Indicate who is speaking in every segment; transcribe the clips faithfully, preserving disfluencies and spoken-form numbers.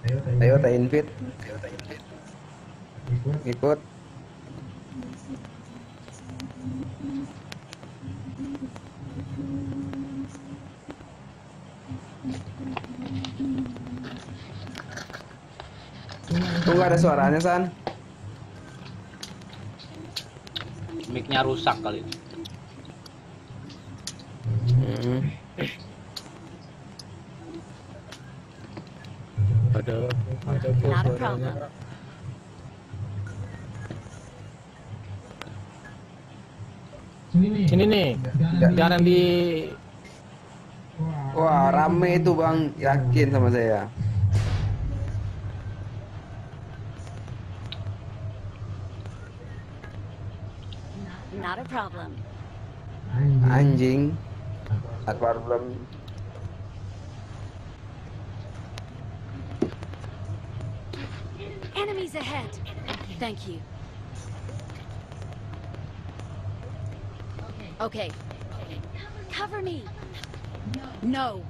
Speaker 1: Ayo tak invite. Ikut. Tunggu ada suaranya San.
Speaker 2: Mic-nya rusak kali.
Speaker 1: Hmm.
Speaker 3: Ada ada kok
Speaker 4: Not a
Speaker 3: suaranya.
Speaker 4: problem.
Speaker 3: Sini nih, jangan di
Speaker 1: Wah, rame itu Bang, yakin sama saya.
Speaker 4: Not a problem.
Speaker 1: Anjing. Ada problem.
Speaker 4: Enemies ahead. Thank you. Okay. Cover me. No.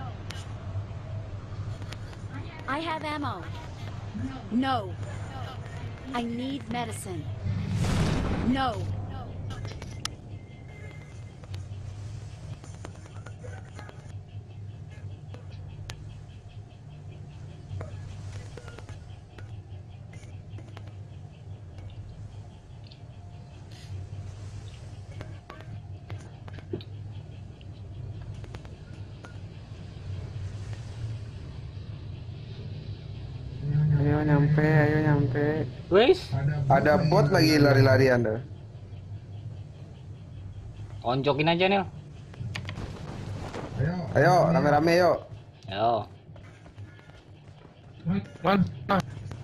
Speaker 4: I have ammo. No. I need medicine. No.
Speaker 1: Ayo nyampe, ayo nyampe.
Speaker 2: Wis,
Speaker 1: Ada bot lagi lari-larian dah.
Speaker 2: oncokin aja nih.
Speaker 1: Ayo, rame-rame yuk.
Speaker 2: Yo.
Speaker 3: mana?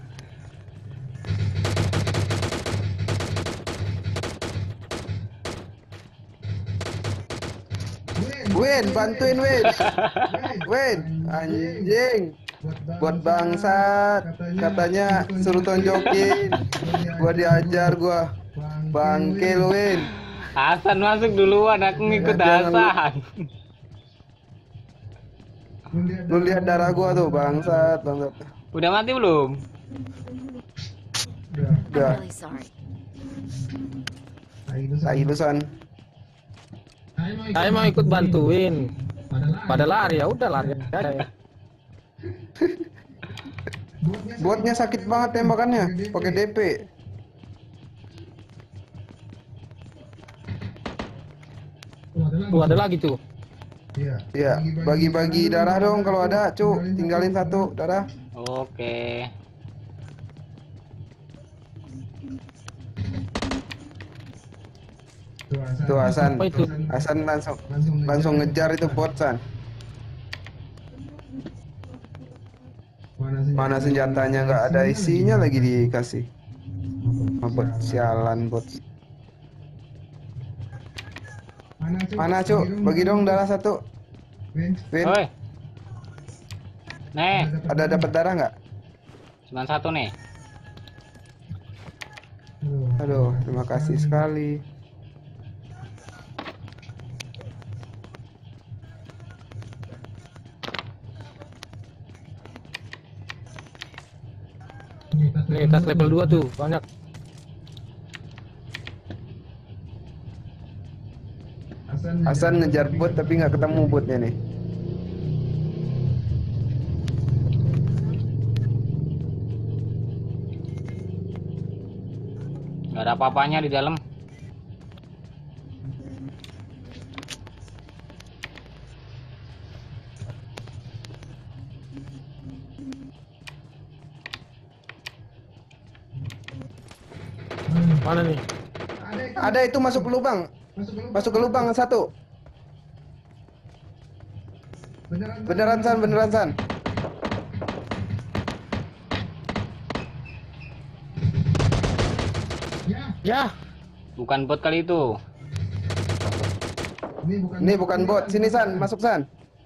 Speaker 1: Win, bantuin Win. Win, anjing. Buat bangsat. Katanya suruh tonjokin. Gua diajar gua. Bangke lu Win.
Speaker 2: Hasan masuk duluan, aku ngikut
Speaker 1: Jangan-
Speaker 2: Hasan.
Speaker 1: Lu lihat darah gua tuh, bangsat, bangsat.
Speaker 2: Udah mati belum?
Speaker 4: I'm
Speaker 1: Udah,
Speaker 4: really sorry.
Speaker 1: tai lu San.
Speaker 3: Saya mau ikut bantuin. Pada lari ya udah lari aja ya.
Speaker 1: Botnya sakit banget tembakannya, pakai D P.
Speaker 3: Tuh ada lagi tuh.
Speaker 1: Iya, bagi-bagi darah dong kalau ada, cu. Tinggalin satu darah.
Speaker 2: Oke.
Speaker 1: Tuh Hasan.
Speaker 3: Apa itu?
Speaker 1: Hasan langsung langsung ngejar itu bot San. Mana senjatanya nggak ada isinya lagi dikasih. Ah, bot sialan bot. Mana cu? Bagi dong darah satu. Win,
Speaker 2: Oi. Nih,
Speaker 1: ada dapat darah nggak?
Speaker 2: cuma satu nih.
Speaker 1: Aduh, terima kasih sekali.
Speaker 3: Nih tas level dua tuh banyak.
Speaker 1: Hasan ngejar bot tapi nggak ketemu botnya nih.
Speaker 2: Gak ada apa-apanya di dalam.
Speaker 3: Mana nih?
Speaker 1: Ada itu masuk ke lubang. Masuk ke lubang satu. Beneran San, beneran San.
Speaker 3: Ya,
Speaker 2: Bukan bot kali itu.
Speaker 1: Ini bukan bot. Sini San, masuk San.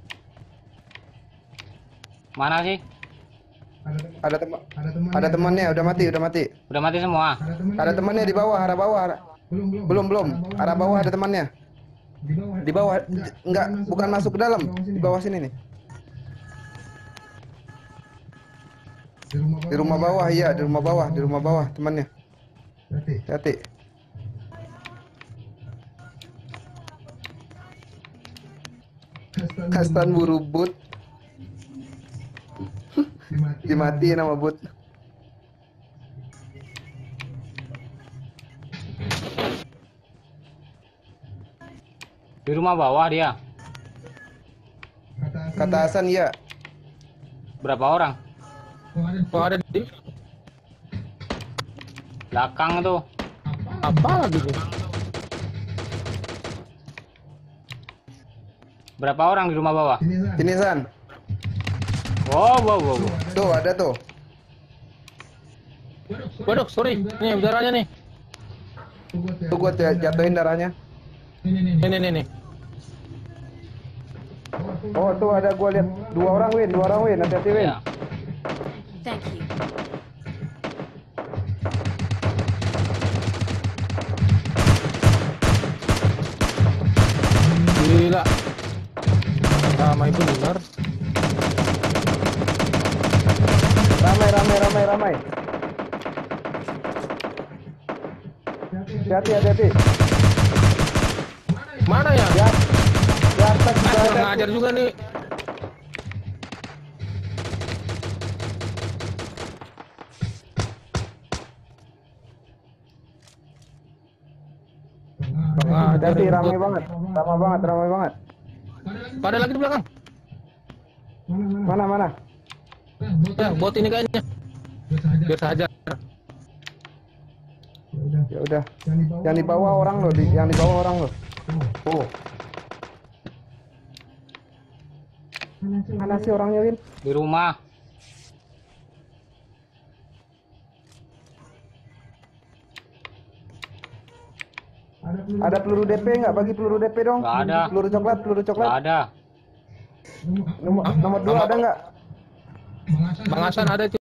Speaker 2: Mana sih?
Speaker 1: Ada teman, ada temannya, udah mati, udah mati.
Speaker 2: Udah mati semua.
Speaker 1: Ada temannya di bawah, arah bawah. Arah... Belum, belum. Arah bawah ada temannya. Di bawah, enggak, bukan masuk ke dalam. Di bawah sini nih. Di rumah bawah, iya, di rumah bawah, di rumah bawah temannya. Hati. Kastan buru but. Dimatiin sama but.
Speaker 2: Di rumah bawah dia.
Speaker 1: Kata Hasan iya.
Speaker 2: Berapa orang?
Speaker 3: Oh, ada di
Speaker 2: Belakang tuh.
Speaker 3: apa lagi tuh?
Speaker 2: Berapa orang di rumah bawah?
Speaker 1: Sini San.
Speaker 2: Wow, wow, wow, wow.
Speaker 1: Tuh ada tuh.
Speaker 3: Waduh, sorry. Nih, udaranya nih.
Speaker 1: Tuh gua j- jatuhin darahnya.
Speaker 3: Nih, nih, nih, nih.
Speaker 1: Oh tuh ada gua lihat dua orang Win, dua orang Win, hati-hati Win.
Speaker 2: Ya.
Speaker 4: Thank you.
Speaker 3: Gila. Ramai benar.
Speaker 1: Ramai, ramai, ramai, ramai. Hati-hati, hati-hati.
Speaker 3: Mana ya?
Speaker 1: Ya, di atas juga
Speaker 3: Ah,
Speaker 1: ada.
Speaker 3: kurang ngajar juga nih. Wah,
Speaker 1: Hati-hati,
Speaker 3: dari
Speaker 1: ramai
Speaker 3: bot.
Speaker 1: banget, ramai banget, ramai banget.
Speaker 3: Pada lagi di belakang.
Speaker 1: Mana, mana?
Speaker 3: Ya, bot ini kayaknya. Biar saja.
Speaker 1: Ya udah. Yang di bawah orang loh, di, yang di bawah orang loh. Oh. Mana sih orangnya Win?
Speaker 2: Di rumah.
Speaker 1: Ada peluru D P nggak? Bagi peluru D P dong.
Speaker 2: Nggak ada.
Speaker 1: Peluru coklat, peluru
Speaker 2: Nggak
Speaker 1: coklat.
Speaker 2: ada.
Speaker 1: Nomor, nomor dua ada nggak?
Speaker 3: Bang Hasan ada itu.